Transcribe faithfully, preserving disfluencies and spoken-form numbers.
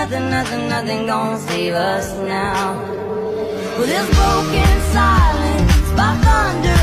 nothing, nothing, nothing gonna save us now. Well, there's broken silence by thunder